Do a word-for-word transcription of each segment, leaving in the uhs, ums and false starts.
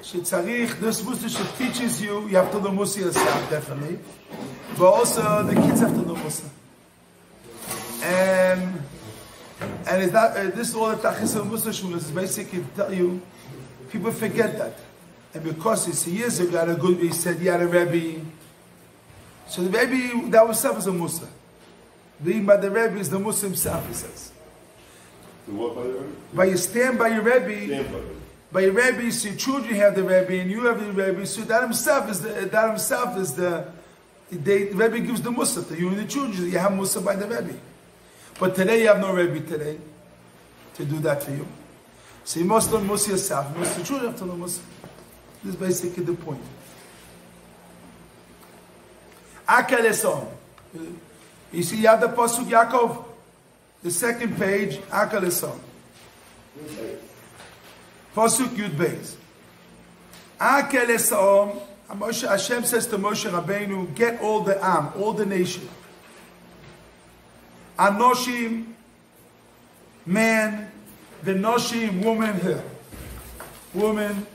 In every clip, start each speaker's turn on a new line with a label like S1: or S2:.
S1: Shetzarich, this Musa should teaches you, you have to learn Musa yourself, definitely. But also, the kids have to learn Musa. And, and it's not, uh, this is all the Tachis of Musa Shul is basically to tell you, people forget that. And because it's years ago, had a good, he said he had a Rebbe. So the Rebbe, that himself is a Musa. Being by the Rebbe is the Musa himself, he says.
S2: To what by the Rebbe?
S1: By you stand by your Rebbe,
S2: Stand by it.
S1: by your Rebbe, so your children have the Rebbe, and you have the Rebbe, so that himself is the, that himself is the, they, the Rebbe gives the Musa to you and the children, you have Musa by the Rebbe. But today you have no Rebbe today to do that for you. So you must learn Musa yourself, you must the children have to learn Musa. This is basically the point. Akel Esom. You see, you have the Pasuk Yaakov, the second page, Akel Esom. Pasuk Yud Beis. Akel Esom. Hashem says to Moshe Rabbeinu, get all the Am, all the nation. Anoshim, man, the Noshim, woman, her. Woman.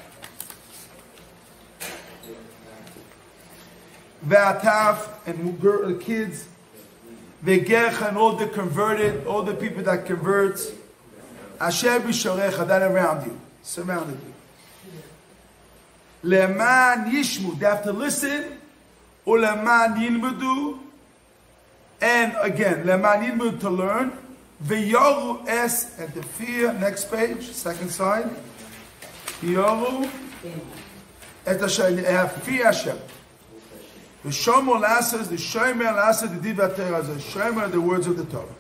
S1: Ve'ataf, and girl, kids. Ve'gerch, and all the converted, all the people that convert. Asher b'shorecha, that around you, surrounded you. Le'man yishmu, they have to listen. U'le'man yilmudu, and again, le'man yilmudu, to learn. Ve'yoru es, and the fear, next page, second side. Yoru, et Hashem, fear Hashem. The Shomer Lasses, the Shomer Lasses, the Divat Torah, the Shomer, the words of the Torah.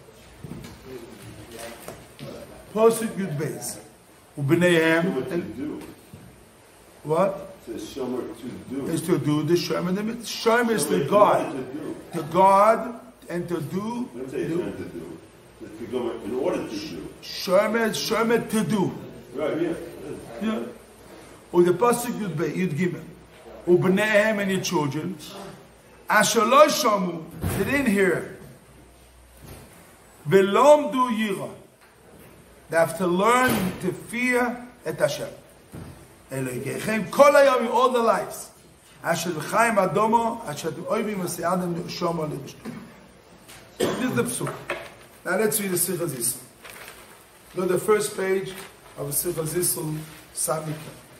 S1: Posuk Yud Beis. Ubneihem. What?
S2: It's Shomer to do.
S1: Is to do the Shomer. The Shomer is the God. The God and to do.
S2: Let's say it's not to do. It's to go in order to do.
S1: Shomer, Shomer to do.
S2: Right, yeah.
S1: Yeah. Or the Posuk Yud Beis, Yud Gimel. Ubneihem, and your children. Ashalo Shomu, they didn't hear. Velom du yira. They have to learn to fear et Hashem. Elohim kol hayom, all their lives. Asher v'chaim adomo, asher oivim v'se'adam shomo l'bishtu. This is the psuk. Now let's read the Sicha Zissel. Go to the first page of the Sicha Zissel, Samika.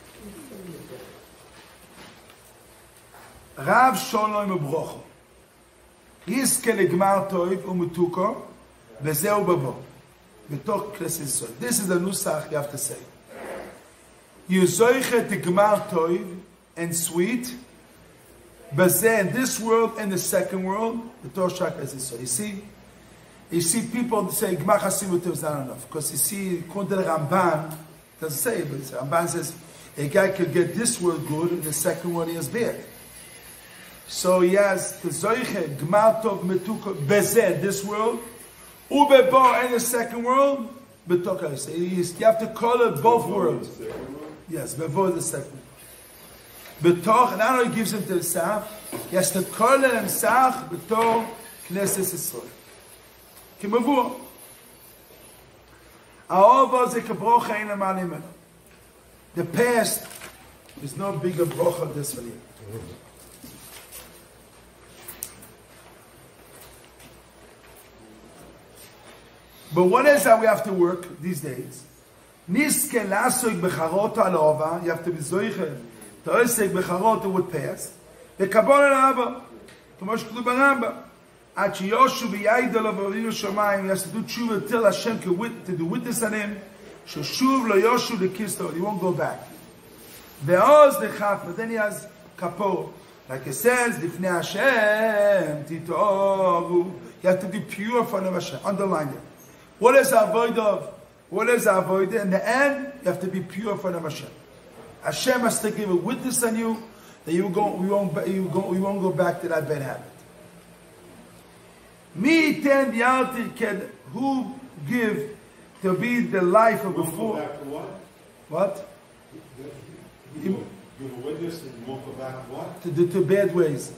S1: Rav Sholom Ubrocho. Yizke legmar toiv umutuko, vezeu babo. V'toch Knesset Yisrael. This is the nusach you have to say. Yuzoiche tegmar toiv, and sweet, bezeh, in this world and the second world, v'toch Knesset Yisrael. You see, you see people say gmar chasimut is not enough, because you see, according to the Ramban, doesn't say, but the Ramban says a guy could get this world good, and the second world he has bad. So he has the Zoiche, Gmar Tov Metuko, Bezeh, this world, Ubebo, in the second world, Betoka. So you have to call it both worlds. Yes, Bebo is the second. Betoch, and I know he gives him to himself, he has to call it himself, Betoch, Knesset Yisrael. Kimavur. Ahova ze kebrocha ein amani meno. The past is no bigger brocha than this one here. But what is that we have to work these days? Niske lasok becharot alova. You have to be zoiche. Toesek becharot would pass. Bekabon alava. Tomosh klu baramba. At Yoshu b'yayid alav avinu shamayim. He has to do tshuva till Hashem can wit to do witness on him. Shoshuv lo Yoshu lekisto. He won't go back. Ve'oz lechaf. But then he has kapor. Like it says, Lifnei Hashem titovu. You have to be pure for Hashem. Underline it. What is avoid of? What is avoid? In the end, you have to be pure for the Hashem. Hashem has to give a witness on you that you go, we won't, you go, you won't go back to that bad habit. Me ten yalti can who give to be the life of before.
S2: Back to what?
S1: What?
S2: Give a witness and you won't go back to what?
S1: To the to bad ways.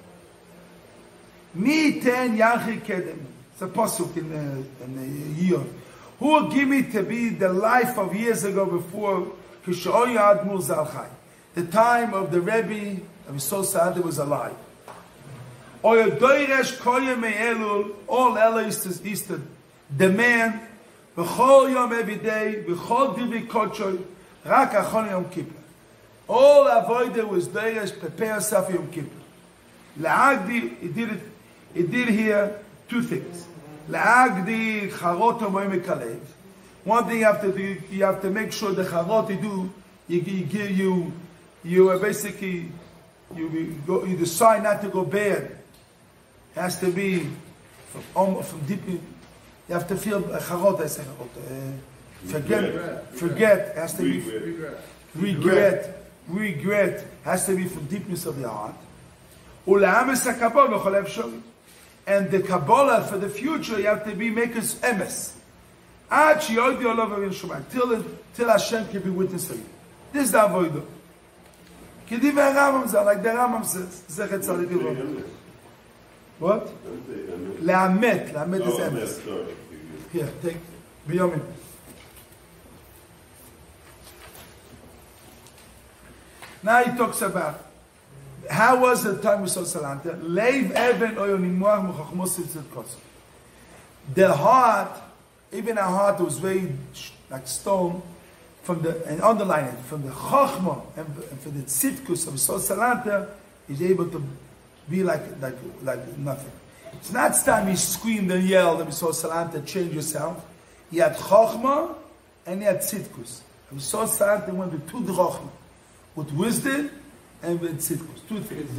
S1: Me ten yalti kedem. It's a pasuk in the, in the year. Who will give me to be the life of years ago before Kishoya Admur Zalchai. The time of the Rebbe, and so sad it was alive. Oya Doiresh Koya Me'elul, all Ella is to, is to demand, B'chol Yom every day, B'chol Divi Kochoy, Rak Achon Yom Kippur. All avoided was Doiresh, prepare yourself for Yom Kippur. La'agdi, he did it, he did here two things. La'agdi Charot Omoy Mekalev. One thing you have to do, you have to make sure the Charot you do, you, you give you, you are basically, you, you, go, you decide not to go bad. It has to be from, from deep. You have to feel charot. I say uh, forget, forget. It has to be regret. Regret. Regret has to be from deepness of the heart. And the Kabbalah for the future, you have to be making emes. Till till Hashem can be witness for you. This is the avodah. Kediv Rambam, like the Rambam says, Zechet Tzadik Levavot. What? La'amet. La'amet is emes. Here, take B'yomin. Now he talks about how was the time we saw Salanta. Leiv even oyonimuach mechachmos tzedkos. The heart, even our heart was very like stone, from the and underline it from the chachma and, and for the tzidkus of Sol Salanta is able to be like like like nothing. It's not time he screamed and yelled and Sol Salanta, change yourself. He had chachma and he had tzidkus. And Sol Salanta went with two drachma, with wisdom and with tzidkus. Two things.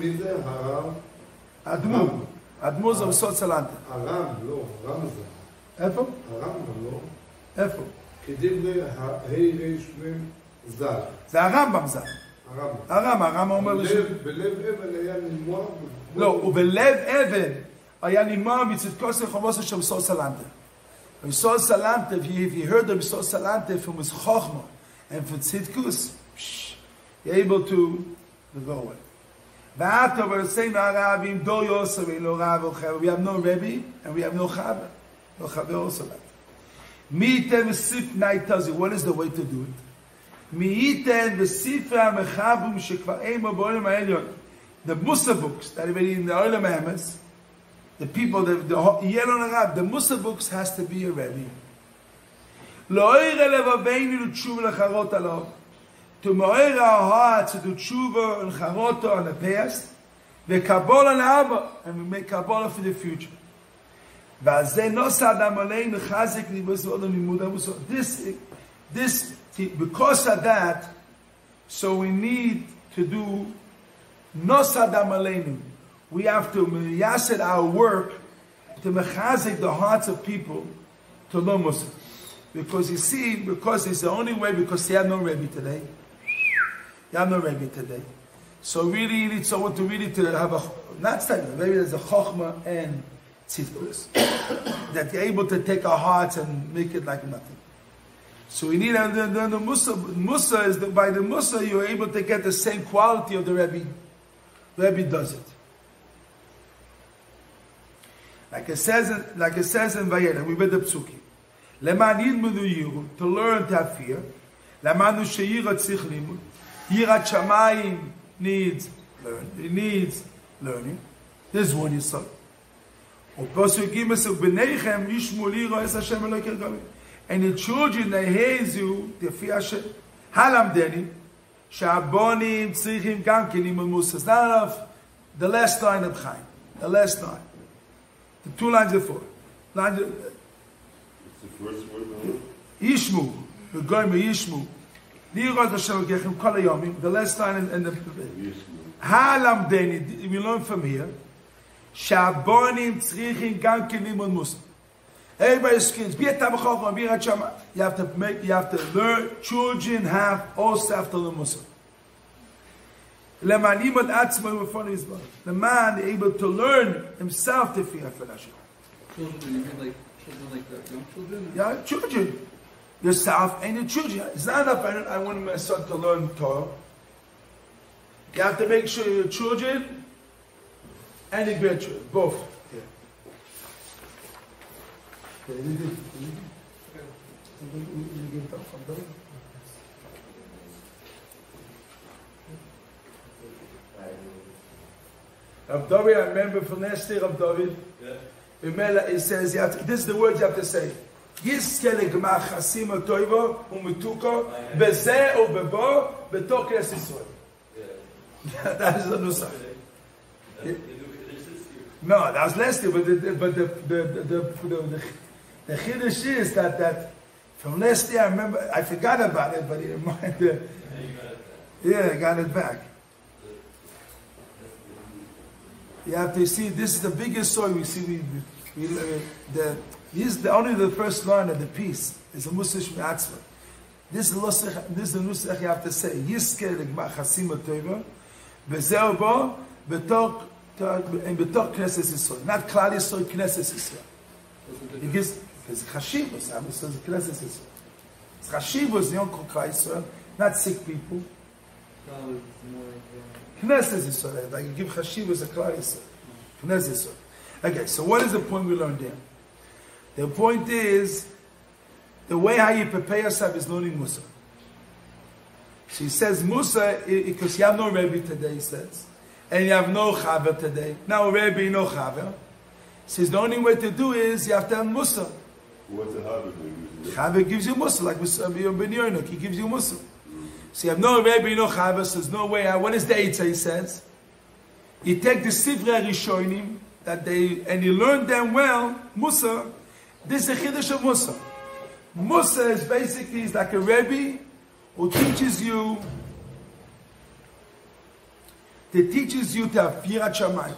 S1: Admur, Admur of Sol Salanta.
S3: Aram, לא, רם זה.
S1: איפה?
S3: הרם לא.
S1: איפה?
S3: כדברי ה' ריש מ' ז"ל.
S1: זה הרמב"ם ז"ל.
S3: הרמב"ם.
S1: הרמב"ם, הרמב"ם אומר לי ש...
S3: בלב אבן היה נמוע...
S1: לא, ובלב אבן היה נמוע מצדקו של חומוסו של Sol Salanta. Sol Salanta, if you, if you heard of Sol Salanta from his chokhmah and from tzidkus, you're able to go away. V'ata we're saying Arabim do Yosef lo Rav or Chaver. We have no Rebbe and we have no Chaver. No Chaver also that. Mi'iten v'sif, now he tells you what is the way to do it. Mi'iten v'sifra mechabum shekvar emo b'olam ha'elyon. The Musa books that are in the Olam Hamas, the people, the Yelon Arab, the Musa books has to be a Rebbe. Lo oire levaveinu l'tshuva l'charot alav. To mo'er our hearts to do tshuva and charoto on the past, the Kabbalah l'aba, and we make Kabbalah for the future. This, this, because of that, so we need to do nosadam aleinu. We have to yaset our work to mechazik the hearts of people to learn Musa. Because you see, because it's the only way, because they have no Rebbe today. You have no Rebbe today. So really you need someone to really to have a, not study, maybe there's a chokhmah and tzidkus. That you're able to take our hearts and make it like nothing. So we need, and then the, the Musa, Musa is, the, by the Musa you're able to get the same quality of the Rebbe. The Rebbe does it. Like it says, in, like it says in Vayera, we read the Psuki. Leman yidmudu yiru, to learn to have fear. Lemanu sheyirat tzich limud. Yirat Shamayim needs learn. It needs learning. This is one Yisod. And the children they haze you, they fear Hashem. Halam deni, Shabonim tzrichim gankin imon Musa. It's not enough. The last line of Chaim. The last line. The two lines before. Line.
S2: It's the first word.
S1: Yishmu. We're going by Yishmu. The last line in the Halam Deni, we learn from here. Shabonim tzrichim gankin imon Musa. Everybody's skins. Be a tabachov, be a chama. You have to make. You have to learn. Children have also have to learn Musa. The man is able to learn himself to fear for Hashem.
S4: Children, you mean like children like that, young children?
S1: Yeah, children. Yourself and your children. It's not enough. I, I want my son to learn Torah. You have to make sure your children and your grandchildren, both. Yeah. Okay, Rav David, I remember from last year, Rav David, yeah. It says, you have to, this is the words you have to say. Yizke legmach chasima toiva u'mituka bezeh u'bebo betok Knesset Yisrael. That is the nusach. No, that was last year, but the but the the the the, the, the chiddush is that that from last year I remember I forgot about it, but it reminded. Yeah, I got it back. You have to see this is the biggest story we see. We, we uh, the he's the only the first line of the piece is a Muslish Mi'atzvah. This is the this is the nusach you have to say. Yizke legmach chasima toiva bezeh bo betok. And betok Knesset Yisrael, not Klal Yisrael, Knesset Yisrael. He gives because Chashivos, I mean, so it's Knesset Yisrael. It's Chashivos, you don't call Klal Yisrael, not sick people. Knesset Yisrael, like you give Chashivos a Klal Yisrael, Knesset Yisrael. Okay, so what is the point we learned there? The point is the way how you prepare yourself is learning Musa. She says Musa because you have no Rebbe today. He says. And you have no chaver today. Now, Rebbe, no chaver. Says the only way to do is you have to have Musa.
S2: What's a chaver?
S1: Chaver gives you Musa, like Ben Yoinuk, he gives you Musa. Mm. So you have no Rebbe, no chaver, so there's no way out. What is the Eitzah, he says? You take the Sifrei Rishonim, that they, and you learn them well, Musa. This is the Chiddush of Musa. Musa is basically is like a Rebbe who teaches you that teaches you to have Yirat Shamayim.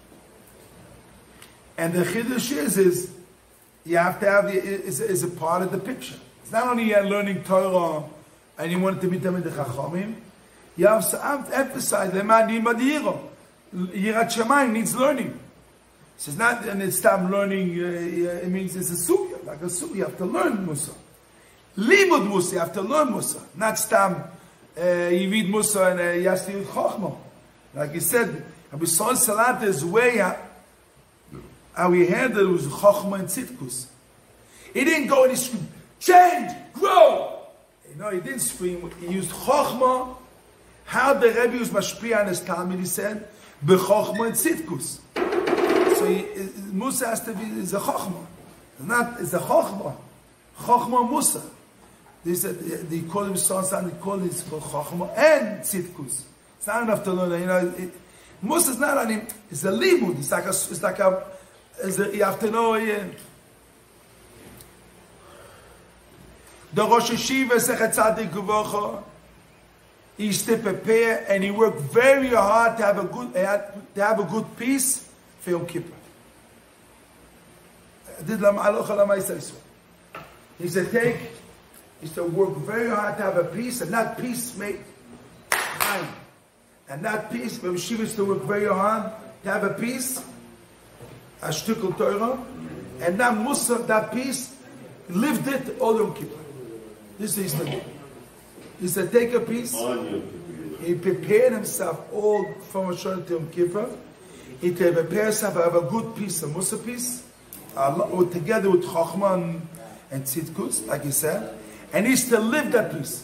S1: And the Chiddush is, is you have to have the, is, is a part of the picture. It's not only you're learning Torah and you want to be Tamid Chachamim, you have to emphasize Yirat Shamayim needs learning. So it's not, and it's time learning, uh, it means it's a sugya, like a sugya, you have to learn Musa. Limud Musa, you have to learn Musa. Not stam, uh, you read Musa and uh, you have to use Chochmah. Like he said, Rabbi Sol Salat is way how, how he handled it was Chochmah and Tzidkus. He didn't go and he screamed, change, grow! You know, he didn't scream, he used Chochmah. How the Rebbe was mashpia on his Talmud, he said, B'Chochmah and Tzidkus. So he, Musa has to be, is a Chochmah. It's not, it's a Chochmah. Chochmah Musa. They said, they call him Sol Salat, they call him Chochmah and Tzidkus. It's not enough to learn, you know. It, Musa is not on him. It's a limud. It's like a. It's like a. It's a you have to know. Yeah. The Rosh Hashiva Sechet Tzadik Gvocha. He used to prepare, and he worked very hard to have a good to have a good peace for Yom Kippur. Did Lam Alocha Lamai say so? He said, take. He used to work very hard to have a peace, and not peace made time. And that peace, when she used to work very hard to have a peace, a shtickle Torah, and that Musa, that peace, lived it all Yom Kippur. This is the thing. He said, take a piece. He prepared himself all from Rosh to Yom Kippur. He prepared himself to have a good piece, a Musa piece, uh, together with Chochmah and, and Tzidkus, like he said. And he used to live that piece.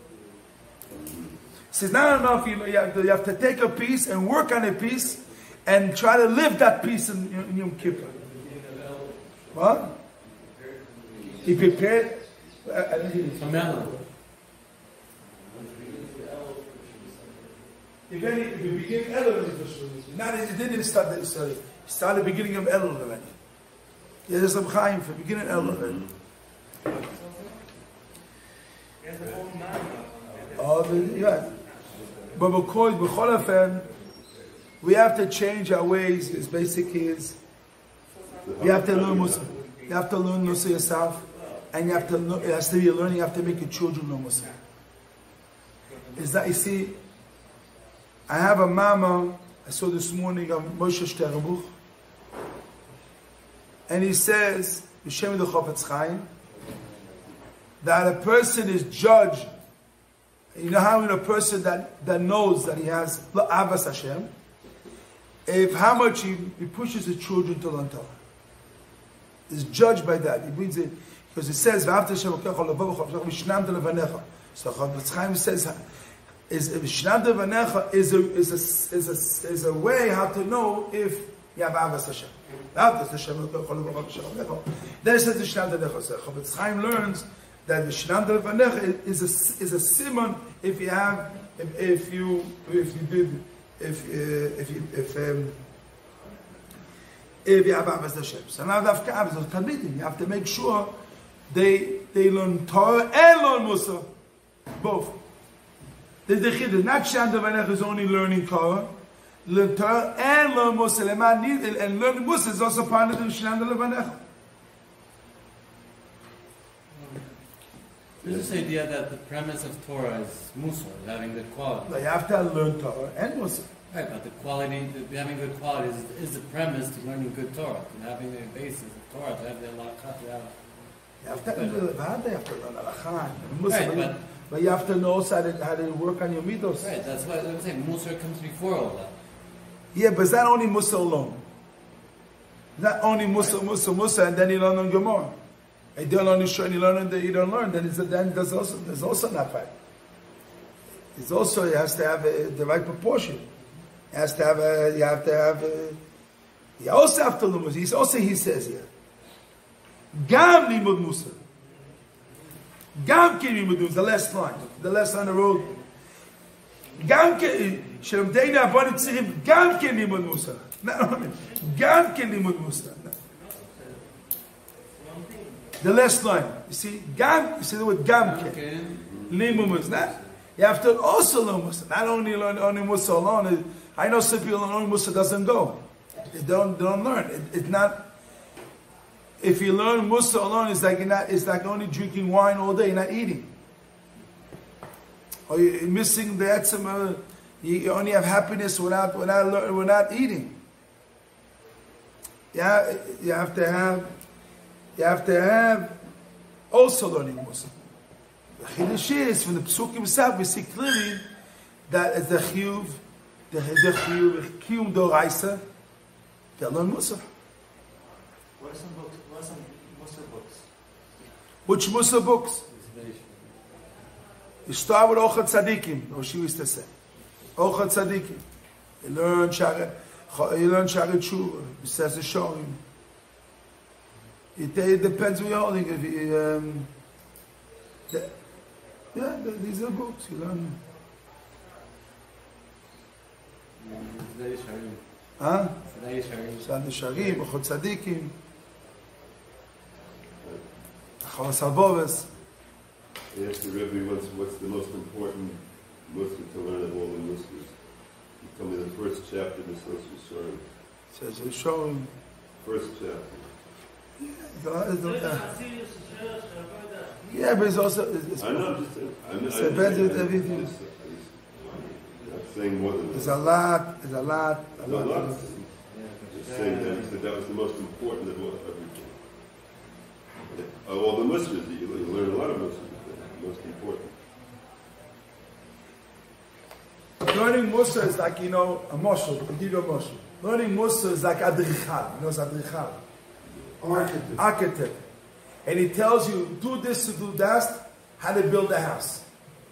S1: He says, not enough, you know, you have, to, you have to take a piece and work on a piece and try to live that piece in, in Yom Kippur. What? He prepared. I, I didn't hear you. If any, if you begin Elul, not it didn't start the story. It started the beginning of Elul already. Yeah, there's some Chaim for beginning Elul already. Oh, the, yeah. But because b'chol we have to change our ways. It's basically is you have to learn Musa. You have to learn Musa yourself, and you have to learn. It has to be a learning. You have to make your children learn Musa. Is that you see? I have a mama. I saw this morning of Moshe Shterbuch, and he says, "B'Shem the Chofetz Chaim," that a person is judged. You know how in a person that, that knows that he has Avas Hashem, if how much he, he pushes his children to learn Torah, is judged by that. He brings it because it says, "V'after Hashem okecha levavach v'shnam levanecha." So Chofetz Chaim says, is Vishnanda Vanecha is a is a is a is a way how to know if you have Avas Hashem. Avas Hashem. Then it says Vishnanda Vanecha. Chofetz Chaim learns that Vishnanda Vanecha is a is a simon if you have if, if you if you did if uh, if you if um, if you have Avas Hashem. So now Dafka Avas of Talmidim, you have to make sure they they learn Torah and learn Musa, both. The Chiddush, not Shanda Vanecha is only learning Torah, learn Torah and learn Musa. And learning Musa is also part of the Shanda Vanecha.
S5: There's this idea that the premise of Torah is Musa, having good quality.
S1: But you have to learn Torah and Musa.
S5: Right, but the quality, the, having good quality is, is the premise to learning good Torah, to having the basis of Torah, to have the halakha, to have...
S1: You have to, you have to learn halakha and Musa.
S5: Right, but,
S1: but you have to know also how to, how to work on your midos.
S5: Right, that's why I'm saying Musa comes before all that.
S1: Yeah, but it's not only Musa alone. Not only Musa, Musa, Musa, and then you learn on Gemara. And you don't learn Yisrael, and you learn that you don't learn, then, it's, then there's also there's also not right. It's also, it has to have a, the right proportion. It has to have a, you have to have a, you also have to learn Musa. He's also, he says here, Gam limud Musa. Gam ki limud Musa, the last line, the last line of the road. Gam ki, Shelomdeina Abonit Tzirim, Gam ki limud Musa. Gam ki limud Musa. The last line, you see, Gam, you see the word Gam ki, limud Musa. You have to also learn Musa. Not only learn only Musa alone. I know some people only Musa doesn't go. They don't, they don't learn. It, it's not. If you learn Musa alone, it's like you're not. It's like only drinking wine all day. You're not eating. Or you're missing the etzem. You only have happiness without without without eating. Yeah, you have to have. You have to have also learning Musa. The chiddush is from the Pesukim itself. We see clearly that it's the chiyuv, the the chiyuv, kiyum doraisa. They learn Musa.
S6: What are some books? What are some Musa books?
S1: Which Musa books? You start with Ochad Tzadikim, Roshi used to say. Ochad Tzadikim. You learn Shari, you learn Shari Tshuva, it says the Shorim. It, it depends where you're holding it. You, um, the, yeah, the, these are books, you learn. Huh? Sad Sharim, Ochad Tzadikim. Chavas Alboves.
S2: He asked the Rebbe, what's, what's the most important Muslim to learn of all the Muslims? He told me the first chapter of the Social Shurim.
S1: Says the Shurim.
S2: First chapter.
S1: Yeah, it's, uh, yeah, but it's also. It's, it's,
S2: I know, just, I'm,
S1: it's
S2: I'm
S1: depends
S2: just,
S1: with everything.
S2: I'm, just, I'm saying more than
S1: There's
S2: that.
S1: a lot, there's a lot, a
S2: No,
S1: lot.
S2: not.
S1: of-
S2: Just saying that, he said that was the most important of all, everything. Of all the Muslims, you, you learn a lot of Muslims, but the most important.
S1: Learning Musa is like, you know, a moshel. To give you a moshel. Learning Musa is like adrichal. You know, it's adrichal.
S3: Architect.
S1: Architect. And he tells you, do this to do that, how to build a house.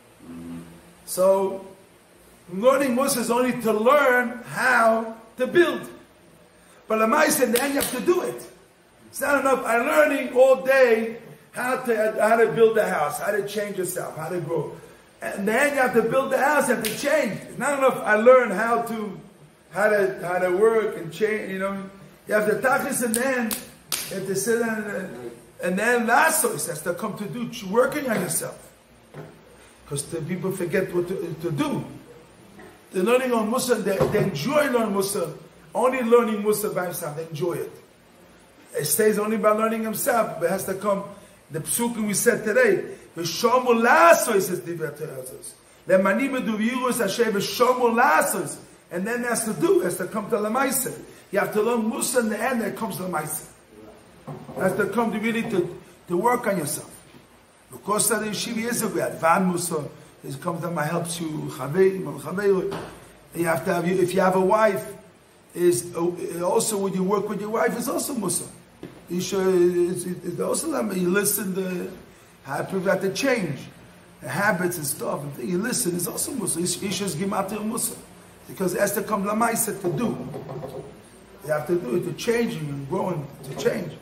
S1: So, learning Musa is only to learn how to build. But Lamai in the end you have to do it. It's not enough. I'm learning all day how to how to build a house, how to change yourself, how to grow. And then you have to build the house, you have to change. It's not enough. I learn how to how to how to work and change. You know, you have to tachlis and then you have to sit down and, and then last so he says to come to do working on yourself, because the people forget what to, to do. They're learning on Musa. They, they enjoy learning Musa. Only learning Musa by himself. They enjoy it. It stays only by learning himself, but it has to come. The psukim we said today, v'shomu lasos is divrei Torah. Lemani b'duviyurus Hashem v'shomu lasos, and then it has to do. It has to come to lemaisa. You have to learn Musa in the end. It comes to lemaisa. It has to come to really to, to work on yourself. Because that yeshiva is a way. Van Musa, it comes that helps you. Chavei, you have to have. If you have a wife, is also when you work with your wife is also Musa. You should it's, it's also you listen to how to prevent the change. habits and stuff, and you listen, it's also Musa. Isha's Gimatir Musa. Because it has to come Lamaisa to do. You have to do it to change and grow and to change.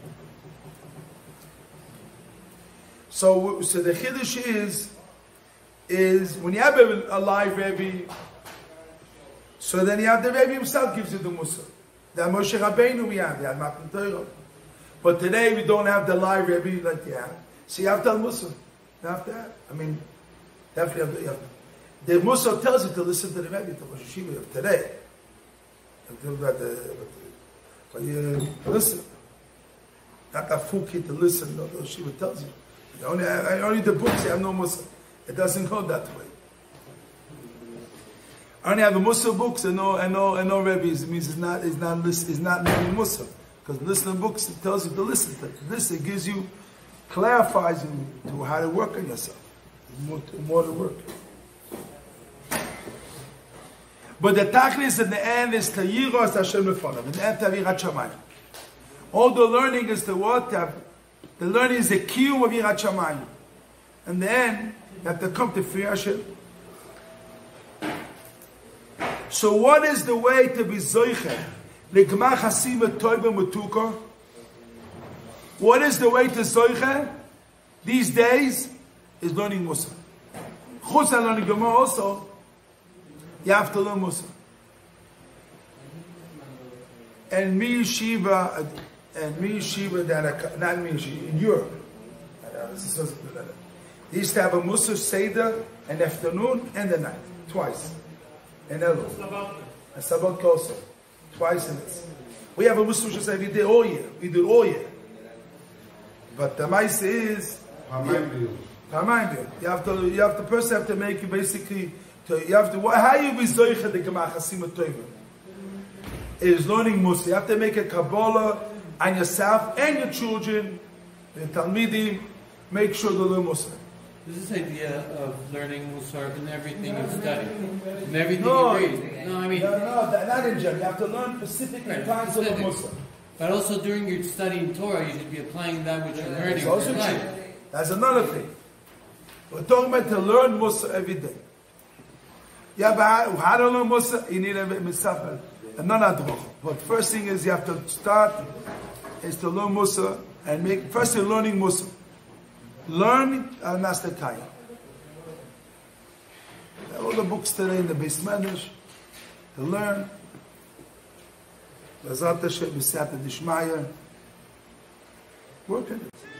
S1: So, so the Chiddush is, is when you have a, a live Rebbe, so then you have the Rebbe himself gives you the Musa. The Moshe Rabbeinu we have, you have Matan Torah. But today we don't have the live Rebbe like you have. So you have to have Musa. You have to have. I mean, definitely have to, you have to. The Musa tells you to listen to the Rebbe, to Rosh Hashiva of today. But, the, but you listen. Not that full kid to listen, no, the Rosh Hashiva tells you. you only, I only the books, you have no Musa. It doesn't go that way. I only have the Musa books and no and no and no Rebbe's. It means it's not it's not it's not learning Musa. Because listening books it tells you to listen to it. This it gives you clarifies you to how to work on yourself. More to, more to work. But the tachlis in the end is to yiras Hashem lefonav. In the end, to yirat shamayim. All the learning is to what? To have, the learning is the kiyum of yirat shamayim. In the end, you have to come to fear Hashem. So what is the way to be zoiche? L'gmar chasima toiba mutuka. What is the way to zoiche? These days is learning Musa. Chutz and learning Gemara also. You have to learn Musa. And me yeshiva, and me yeshiva that not me yeshiva in Europe. They used to have a Musa Seder in the afternoon and the night, twice. In Elul. And Sabbath also. Twice in this. We have a Musa Seder every day, all year. We do it all year. But the mice is you, you have to you have the person have to make it basically to, you have to how you be zoicha the Gemara Chasima Tova. It is learning Musa. You have to make a Kabbalah on yourself and your children, the Talmidim, make sure to learn Musa.
S5: There's this idea of learning Musar in everything you study, in everything
S1: No,
S5: you read. No, I mean,
S1: no, no, that, not in general. You have to learn specific
S5: Right,
S1: times to learn
S5: specific.
S1: Musa.
S5: but also during your studying Torah, you should be applying that which you're learning
S1: That's
S5: in
S1: also
S5: your life.
S1: true. That's another thing. We're talking about to learn Musa every day. Yeah, but how, how to learn Musa? You need a misafel, and not adroch. But first thing is you have to start is to learn Musa and make first you're learning Musa. Learn al Master Kaya. All the books today in the Beis Medrash to learn. Bezat Hashem, B'siyata Dishmaya. Work on it.